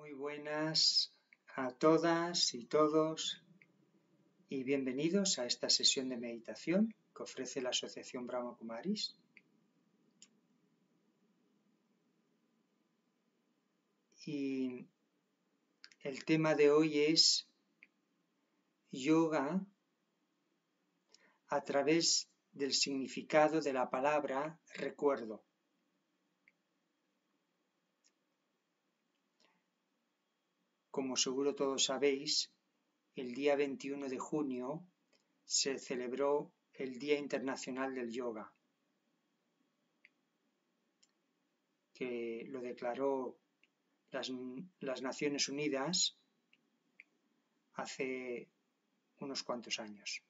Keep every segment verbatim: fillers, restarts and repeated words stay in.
Muy buenas a todas y todos y bienvenidos a esta sesión de meditación que ofrece la Asociación Brahma Kumaris. Y el tema de hoy es yoga a través del significado de la palabra recuerdo. Como seguro todos sabéis, el día veintiuno de junio se celebró el Día Internacional del Yoga, que lo declaró las, las Naciones Unidas hace unos cuantos años.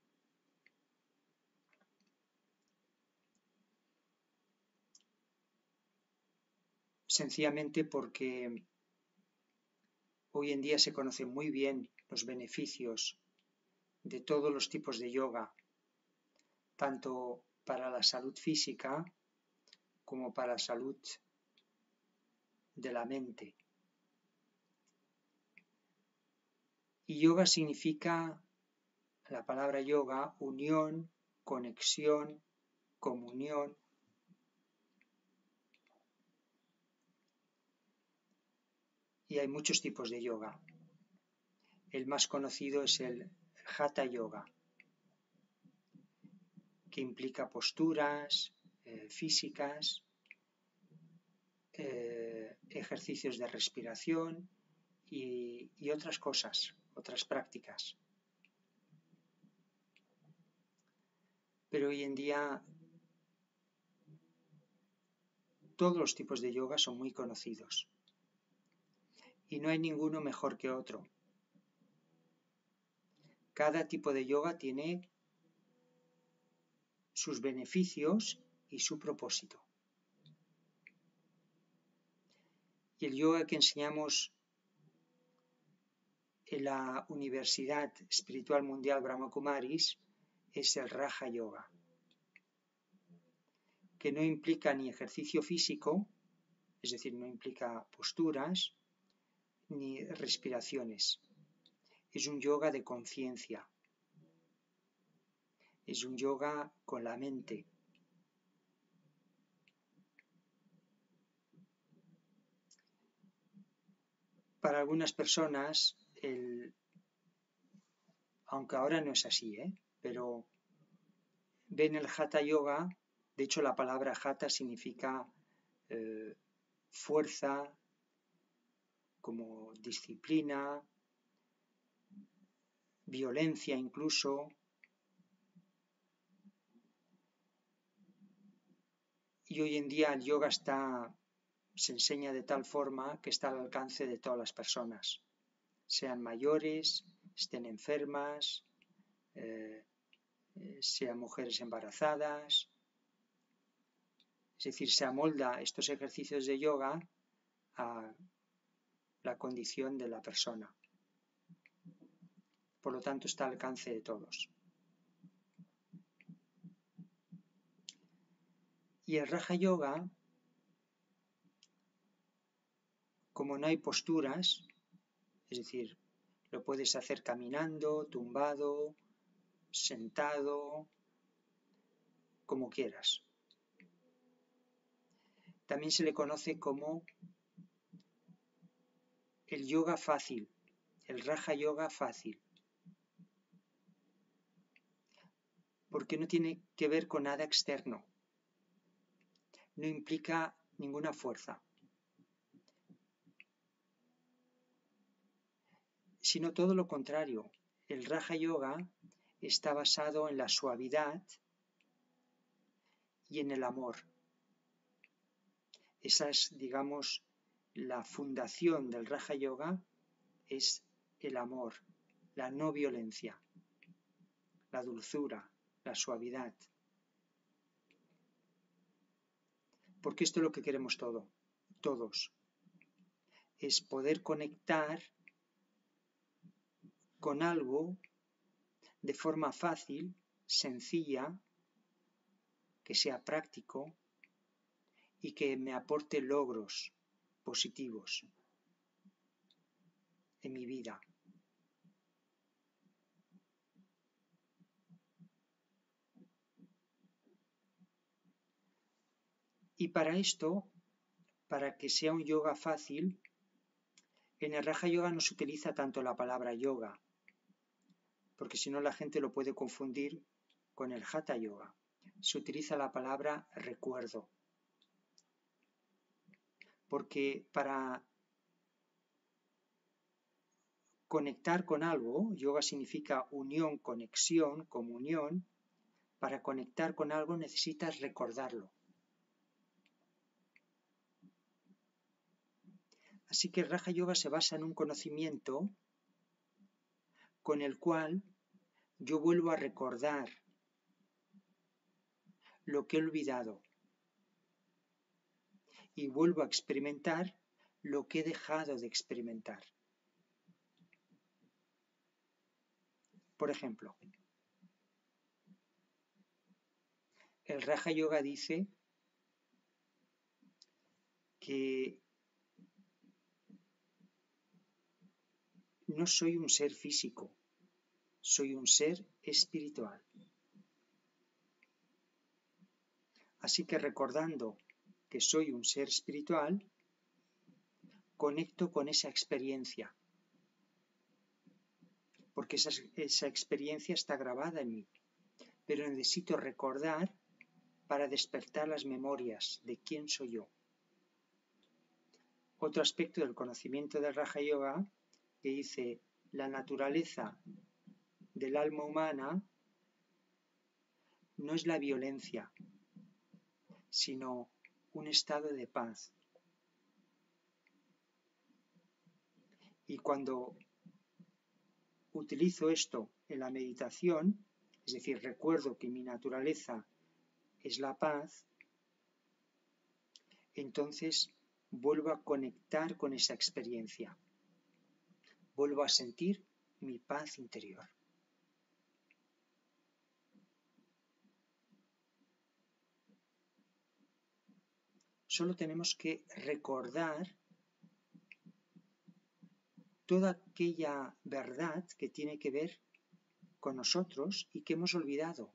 Sencillamente porque hoy en día se conocen muy bien los beneficios de todos los tipos de yoga, tanto para la salud física como para la salud de la mente. Y yoga significa, la palabra yoga, unión, conexión, comunión. Y hay muchos tipos de yoga. El más conocido es el Hatha Yoga, que implica posturas eh, físicas, eh, ejercicios de respiración y, y otras cosas, otras prácticas. Pero hoy en día todos los tipos de yoga son muy conocidos y no hay ninguno mejor que otro. Cada tipo de yoga tiene sus beneficios y su propósito. Y el yoga que enseñamos en la Universidad Espiritual Mundial Brahma Kumaris es el Raja Yoga, que no implica ni ejercicio físico, es decir, no implica posturas ni respiraciones. Es un yoga de conciencia, es un yoga con la mente. Para algunas personas, el, aunque ahora no es así, ¿eh? pero ven el Hatha Yoga, de hecho la palabra Hatha significa eh, fuerza, como disciplina, violencia incluso. Y hoy en día el yoga está, se enseña de tal forma que está al alcance de todas las personas, sean mayores, estén enfermas, eh, sean mujeres embarazadas. Es decir, se amolda estos ejercicios de yoga a la condición de la persona. Por lo tanto, está al alcance de todos. Y el Raja Yoga, como no hay posturas, es decir, lo puedes hacer caminando, tumbado, sentado, como quieras. También se le conoce como el yoga fácil, el Raja Yoga fácil, porque no tiene que ver con nada externo, no implica ninguna fuerza, sino todo lo contrario. El Raja Yoga está basado en la suavidad y en el amor. Esa es, digamos, la fundación del Raja Yoga, es el amor, la no violencia, la dulzura, la suavidad. Porque esto es lo que queremos todo, todos, es poder conectar con algo de forma fácil, sencilla, que sea práctico y que me aporte logros positivos. en mi vida. Y para esto, para que sea un yoga fácil, en el Raja Yoga no se utiliza tanto la palabra yoga, porque si no la gente lo puede confundir con el Hatha Yoga. Se utiliza la palabra recuerdo, porque para conectar con algo, yoga significa unión, conexión, comunión, para conectar con algo necesitas recordarlo. Así que el Raja Yoga se basa en un conocimiento con el cual yo vuelvo a recordar lo que he olvidado y vuelvo a experimentar lo que he dejado de experimentar. Por ejemplo, el Raja Yoga dice que no soy un ser físico, soy un ser espiritual. Así que recordando que soy un ser espiritual, conecto con esa experiencia, porque esa, esa experiencia está grabada en mí, pero necesito recordar para despertar las memorias de quién soy yo. Otro aspecto del conocimiento del Raja Yoga que dice la naturaleza del alma humana no es la violencia, sino un estado de paz. Y cuando utilizo esto en la meditación, es decir, recuerdo que mi naturaleza es la paz, entonces vuelvo a conectar con esa experiencia, vuelvo a sentir mi paz interior. Solo tenemos que recordar toda aquella verdad que tiene que ver con nosotros y que hemos olvidado.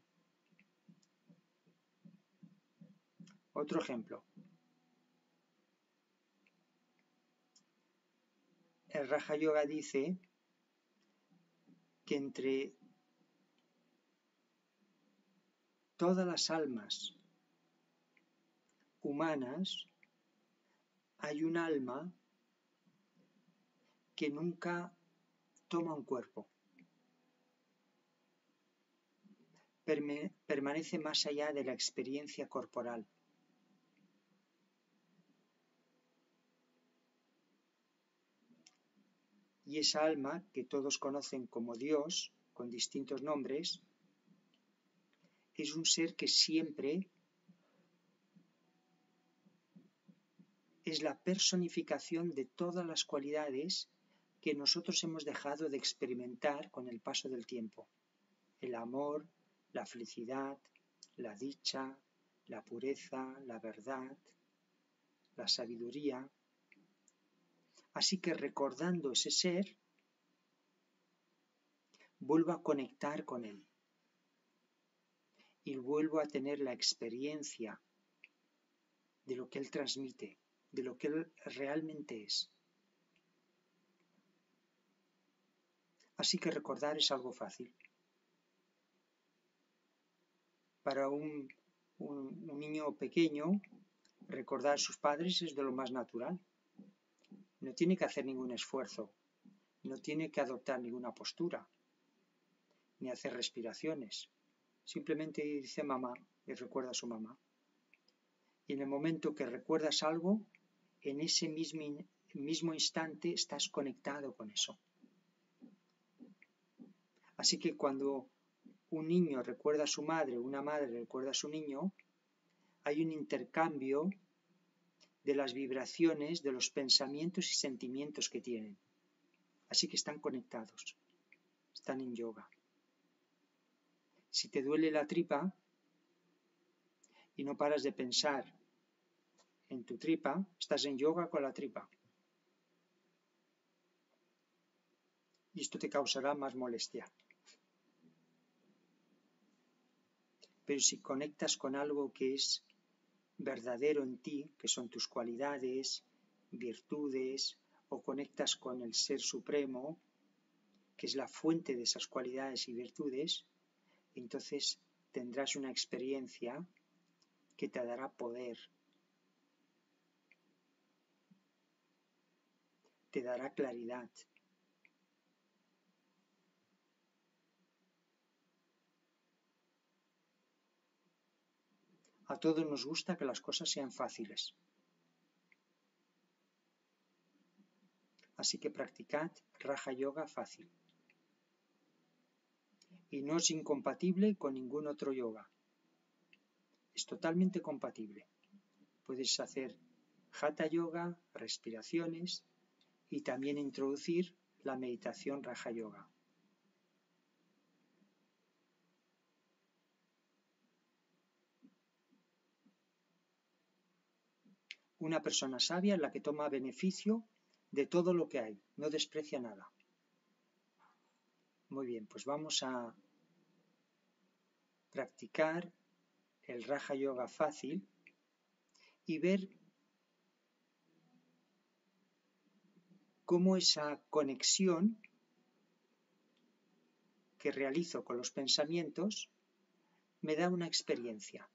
Otro ejemplo. El Raja Yoga dice que entre todas las almas humanas hay un alma que nunca toma un cuerpo, permanece más allá de la experiencia corporal. Y esa alma, que todos conocen como Dios, con distintos nombres, es un ser que siempre es la personificación de todas las cualidades que nosotros hemos dejado de experimentar con el paso del tiempo. El amor, la felicidad, la dicha, la pureza, la verdad, la sabiduría. Así que recordando ese ser, vuelvo a conectar con él y vuelvo a tener la experiencia de lo que él transmite, de lo que él realmente es. Así que recordar es algo fácil. Para un, un, un niño pequeño, recordar a sus padres es de lo más natural. No tiene que hacer ningún esfuerzo, no tiene que adoptar ninguna postura, ni hacer respiraciones. Simplemente dice mamá y recuerda a su mamá. Y en el momento que recuerdas algo, en ese mismo, mismo instante estás conectado con eso. Así que cuando un niño recuerda a su madre, una madre recuerda a su niño, hay un intercambio de las vibraciones, de los pensamientos y sentimientos que tienen. Así que están conectados, están en yoga. Si te duele la tripa y no paras de pensar en tu tripa, estás en yoga con la tripa. y esto te causará más molestia. Pero si conectas con algo que es verdadero en ti, que son tus cualidades, virtudes, o conectas con el Ser Supremo, que es la fuente de esas cualidades y virtudes, entonces tendrás una experiencia que te dará poder, te dará claridad. A todos nos gusta que las cosas sean fáciles. Así que practicad Raja Yoga fácil. Y no es incompatible con ningún otro yoga. Es totalmente compatible. Puedes hacer Hatha Yoga, respiraciones y también introducir la meditación Raja Yoga. Una persona sabia es la que toma beneficio de todo lo que hay, no desprecia nada. Muy bien, pues vamos a practicar el Raja Yoga fácil y ver cómo esa conexión que realizo con los pensamientos me da una experiencia.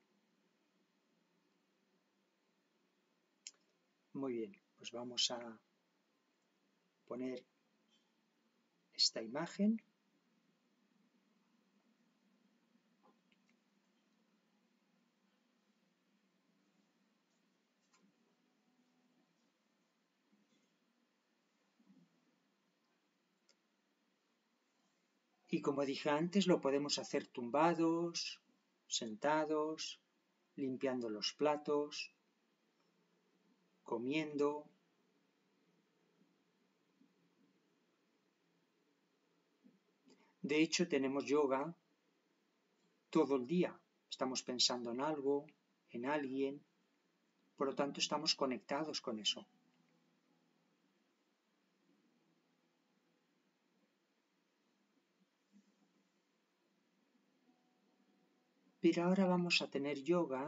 Muy bien, pues vamos a poner esta imagen. Y como dije antes, lo podemos hacer tumbados, sentados, limpiando los platos, comiendo. De hecho, tenemos yoga todo el día. Estamos pensando en algo, en alguien, por lo tanto estamos conectados con eso. Pero ahora vamos a tener yoga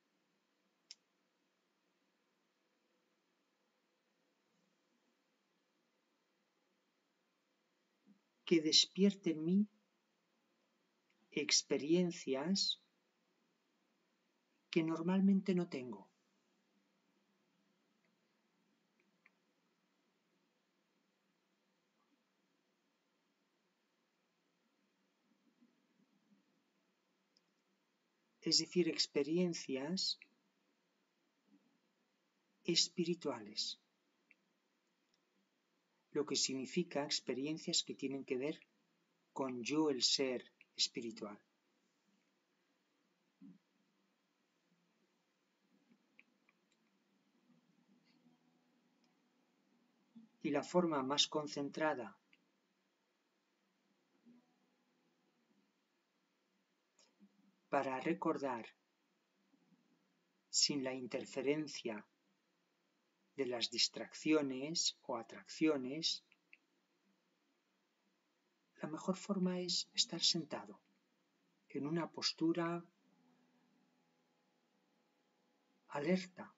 que despierte en mí experiencias que normalmente no tengo. Es decir, experiencias espirituales, lo que significa experiencias que tienen que ver con yo, el ser espiritual. Y la forma más concentrada para recordar sin la interferencia de las distracciones o atracciones, la mejor forma es estar sentado en una postura alerta,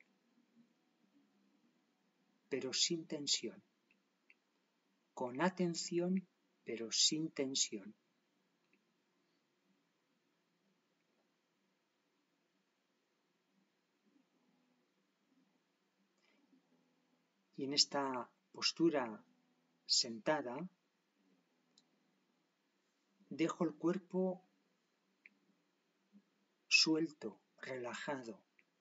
pero sin tensión, con atención, pero sin tensión. Y en esta postura sentada, dejo el cuerpo suelto, relajado.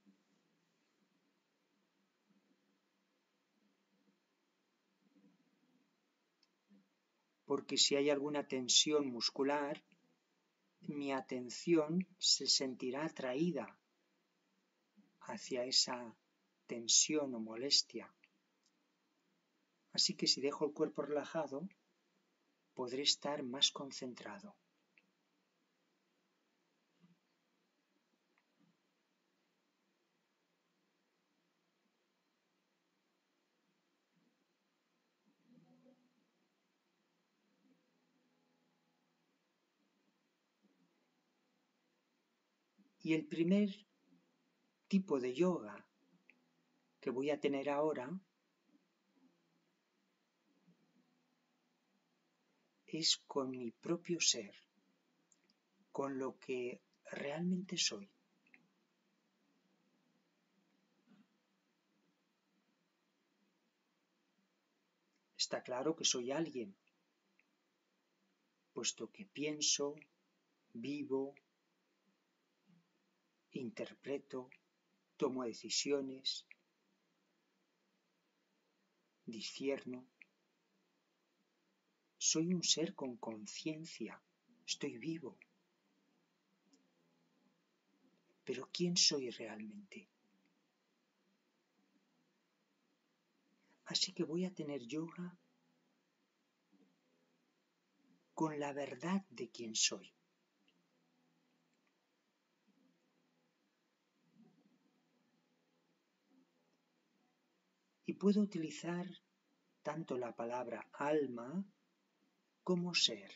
Porque si hay alguna tensión muscular, mi atención se sentirá atraída hacia esa tensión o molestia. Así que si dejo el cuerpo relajado, podré estar más concentrado. Y el primer tipo de yoga que voy a tener ahora es con mi propio ser, con lo que realmente soy. Está claro que soy alguien, puesto que pienso, vivo, interpreto, tomo decisiones, discierno. Soy un ser con conciencia, estoy vivo. Pero ¿quién soy realmente? Así que voy a tener yoga con la verdad de quién soy. Y puedo utilizar tanto la palabra alma como ser.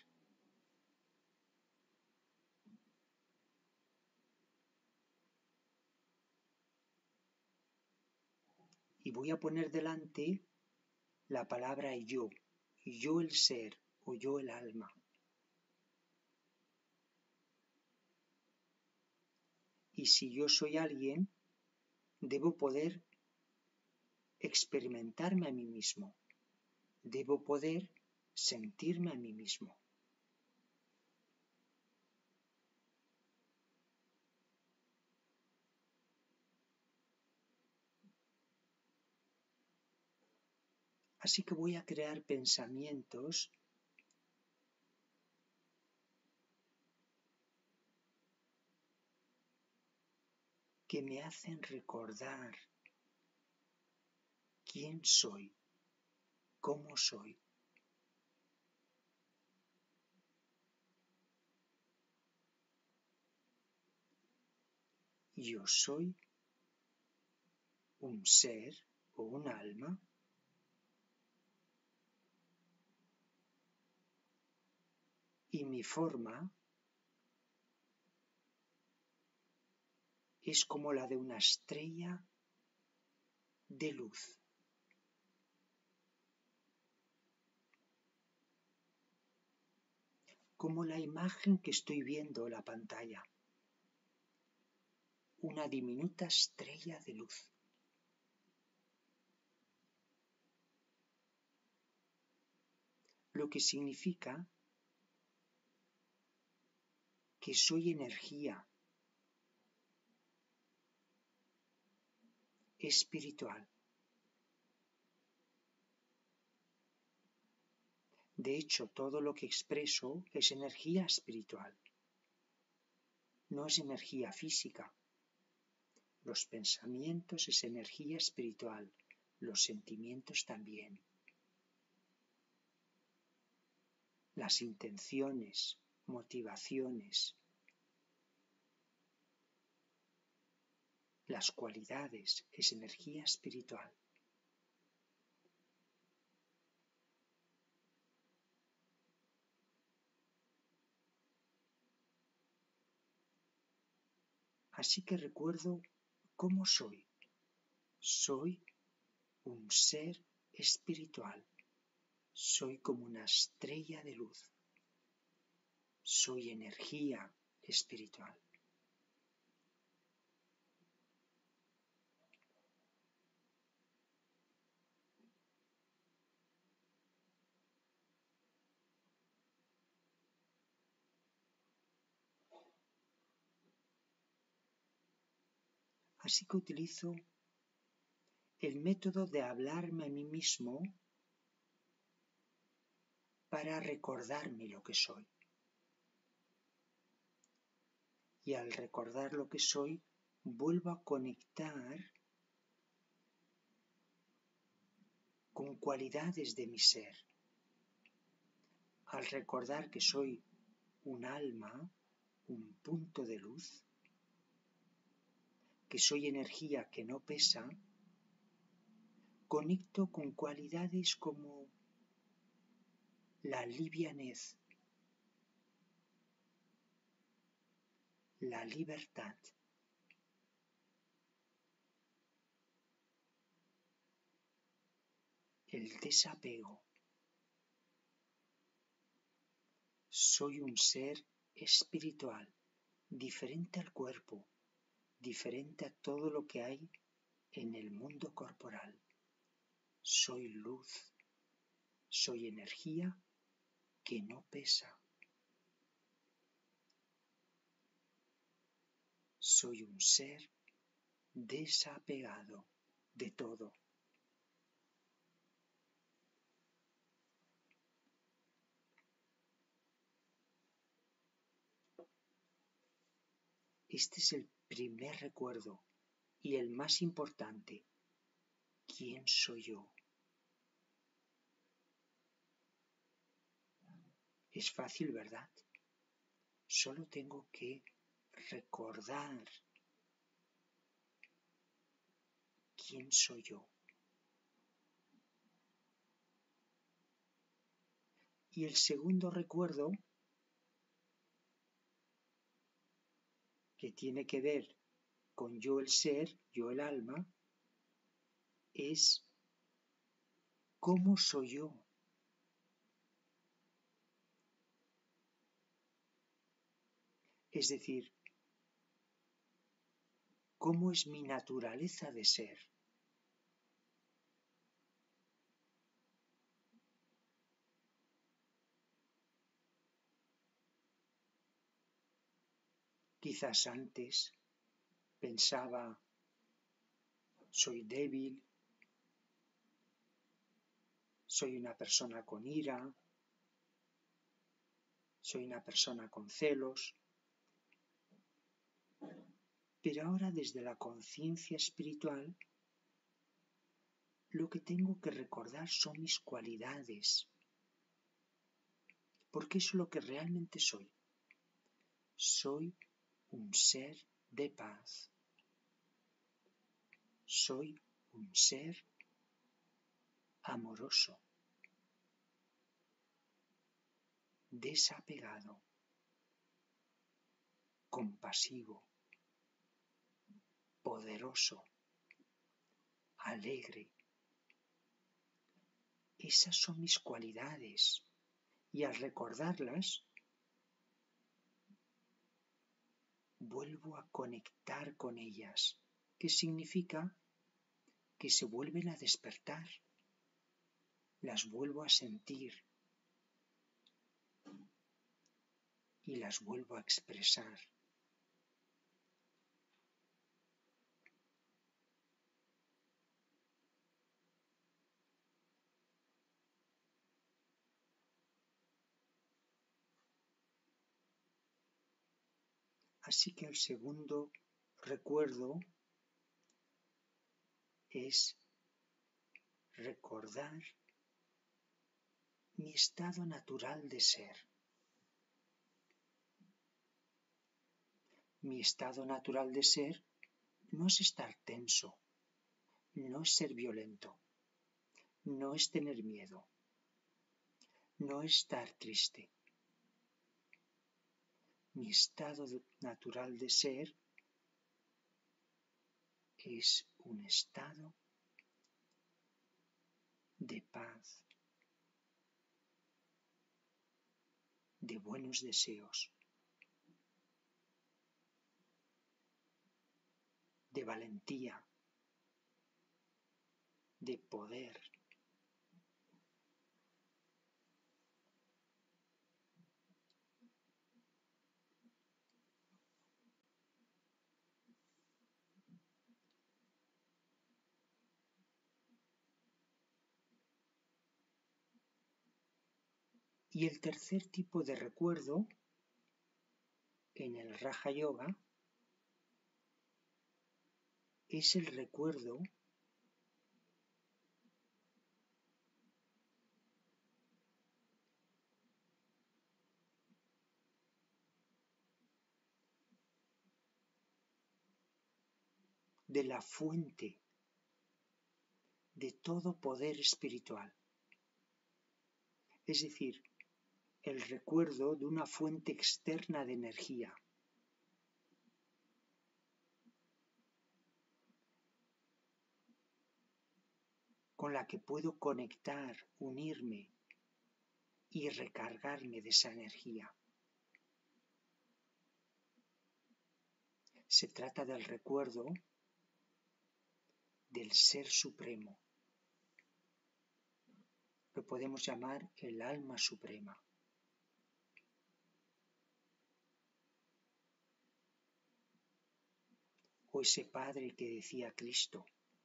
Y voy a poner delante la palabra yo, yo el ser o yo el alma. Y si yo soy alguien, debo poder experimentarme a mí mismo, debo poder sentirme a mí mismo. Así que voy a crear pensamientos que me hacen recordar quién soy, cómo soy. Yo soy un ser o un alma y mi forma es como la de una estrella de luz. Como la imagen que estoy viendo en la pantalla. Una diminuta estrella de luz. Lo que significa que soy energía espiritual. De hecho, todo lo que expreso es energía espiritual. No es energía física. Los pensamientos es energía espiritual. Los sentimientos también. Las intenciones, motivaciones, las cualidades es energía espiritual. Así que recuerdo cómo soy. Soy un ser espiritual. Soy como una estrella de luz. Soy energía espiritual. Así que utilizo el método de hablarme a mí mismo para recordarme lo que soy. Y al recordar lo que soy, vuelvo a conectar con cualidades de mi ser. Al recordar que soy un alma, un punto de luz, que soy energía que no pesa, conecto con cualidades como la livianez, la libertad, el desapego. Soy un ser espiritual, diferente al cuerpo, diferente a todo lo que hay en el mundo corporal. Soy luz, soy energía que no pesa. Soy un ser desapegado de todo. Este es el primer recuerdo y el más importante. ¿Quién soy yo? Es fácil, ¿verdad? Solo tengo que recordar quién soy yo. Y el segundo recuerdo, que tiene que ver con yo el ser, yo el alma, es ¿cómo soy yo? Es decir, ¿cómo es mi naturaleza de ser? Quizás antes pensaba, soy débil, soy una persona con ira, soy una persona con celos. Pero ahora desde la conciencia espiritual, lo que tengo que recordar son mis cualidades, porque eso es lo que realmente soy. Soy un ser de paz. Soy un ser amoroso, desapegado, compasivo, poderoso, alegre. Esas son mis cualidades y al recordarlas vuelvo a conectar con ellas, que significa que se vuelven a despertar, las vuelvo a sentir y las vuelvo a expresar. Así que el segundo recuerdo es recordar mi estado natural de ser. Mi estado natural de ser no es estar tenso, no es ser violento, no es tener miedo, no es estar triste. Mi estado natural de ser es un estado de paz, de buenos deseos, de valentía, de poder. Y el tercer tipo de recuerdo en el Raja Yoga es el recuerdo de la fuente de todo poder espiritual. Es decir, el recuerdo de una fuente externa de energía. con la que puedo conectar, unirme y recargarme de esa energía. Se trata del recuerdo del Ser Supremo. Lo podemos llamar el alma suprema. O ese Padre que decía Cristo.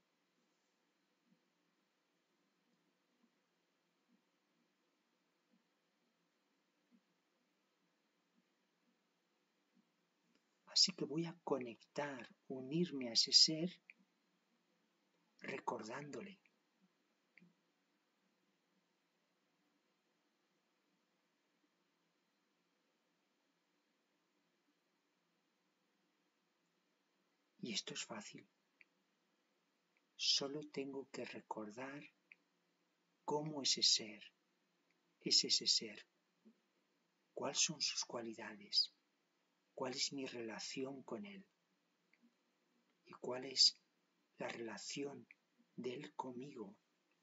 Así que voy a conectar, unirme a ese ser, recordándole. Y esto es fácil. Solo tengo que recordar cómo ese ser es ese ser. ¿Cuáles son sus cualidades? ¿Cuál es mi relación con él? ¿Y cuál es la relación de él conmigo?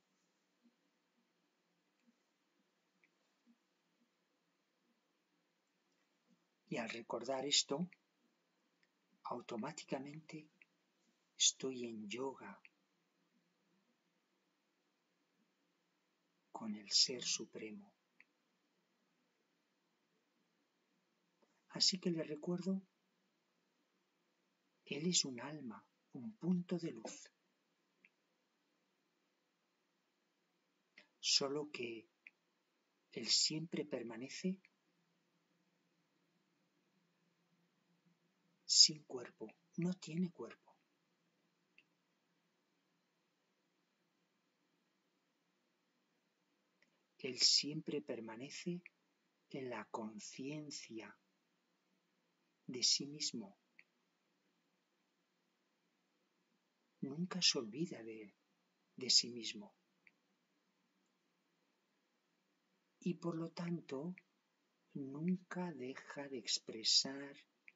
Y al recordar esto, automáticamente estoy en yoga con el Ser Supremo. Así que le recuerdo, él es un alma, un punto de luz. Solo que él siempre permanece sin cuerpo, no tiene cuerpo. Él siempre permanece en la conciencia de sí mismo. Nunca se olvida de, de sí mismo. Y por lo tanto, nunca deja de expresar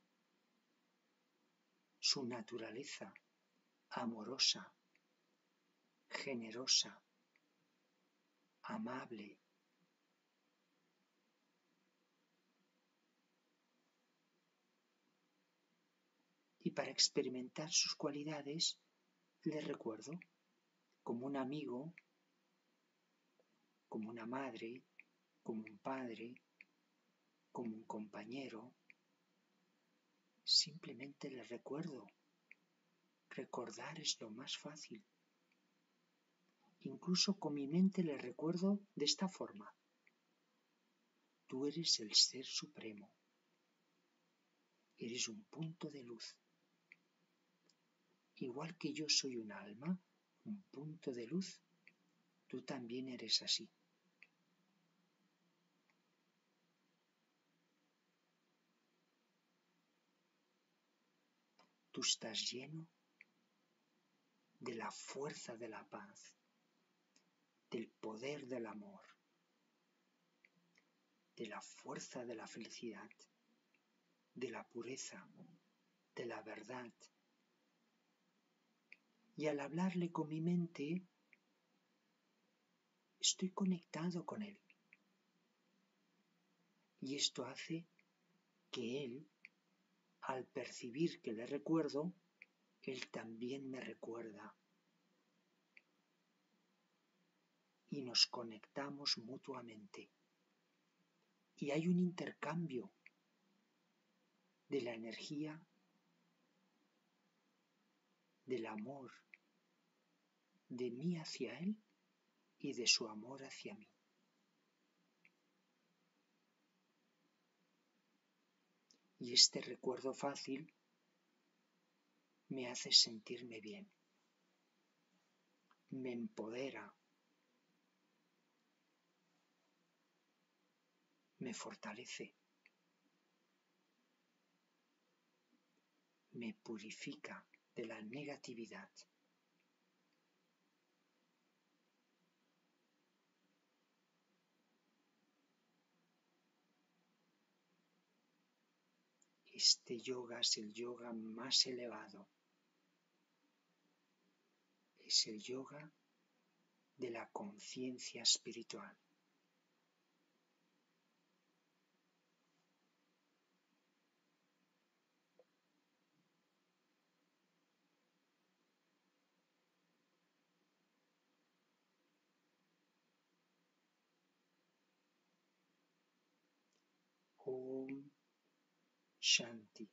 su naturaleza amorosa, generosa, amable. Y para experimentar sus cualidades, le recuerdo como un amigo, como una madre, como un padre, como un compañero. Simplemente le recuerdo. Recordar es lo más fácil. Incluso con mi mente le recuerdo de esta forma. Tú eres el Ser Supremo. Eres un punto de luz. Igual que yo soy un alma, un punto de luz, tú también eres así. Tú estás lleno de la fuerza de la paz, del poder del amor, de la fuerza de la felicidad, de la pureza, de la verdad. Y al hablarle con mi mente, estoy conectado con él. Y esto hace que él, al percibir que le recuerdo, él también me recuerda. Y nos conectamos mutuamente. Y hay un intercambio de la energía, del amor, de mí hacia él y de su amor hacia mí. Y este recuerdo fácil me hace sentirme bien, me empodera, me fortalece, me purifica de la negatividad. Este yoga es el yoga más elevado. Es el yoga de la conciencia espiritual. Om Shanti.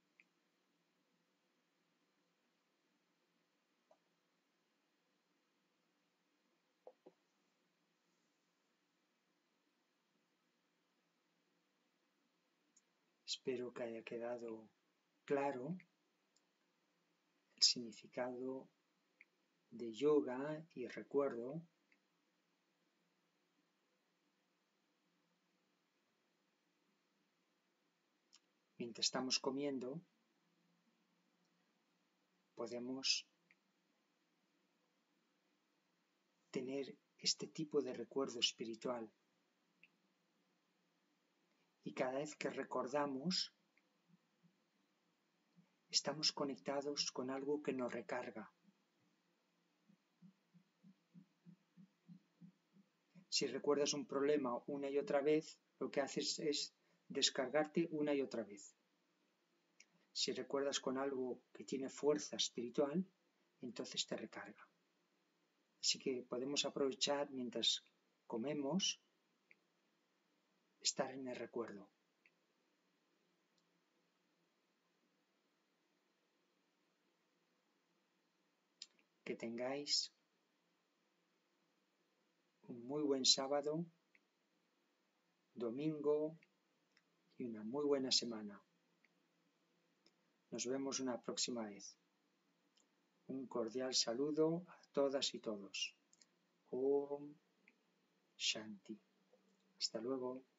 Espero que haya quedado claro el significado de yoga y recuerdo. Mientras estamos comiendo, podemos tener este tipo de recuerdo espiritual. Y cada vez que recordamos, estamos conectados con algo que nos recarga. Si recuerdas un problema una y otra vez, lo que haces es descargarte una y otra vez. Si recuerdas con algo que tiene fuerza espiritual, entonces te recarga. Así que podemos aprovechar mientras comemos, estar en el recuerdo. Que tengáis un muy buen sábado, domingo y una muy buena semana. Nos vemos una próxima vez. Un cordial saludo a todas y todos. Om Shanti. Hasta luego.